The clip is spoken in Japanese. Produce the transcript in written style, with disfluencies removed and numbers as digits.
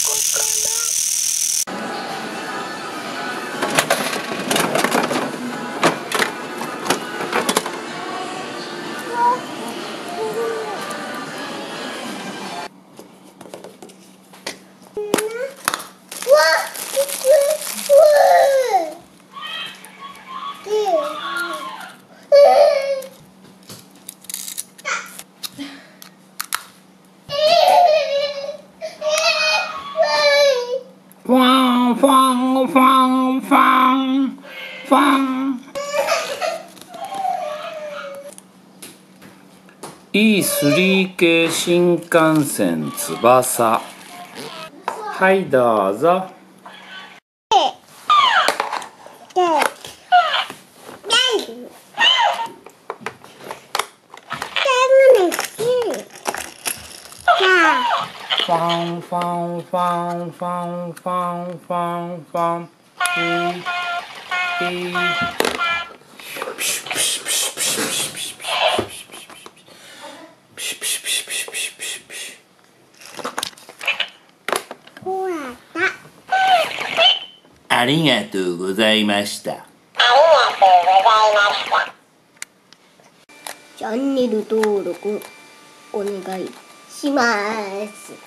ファンファンファンファンファン。E3 系新幹線翼。はいどうぞ。ファンファンファンファンファンファンファンありがとうございました。 チャンネル登録お願いします。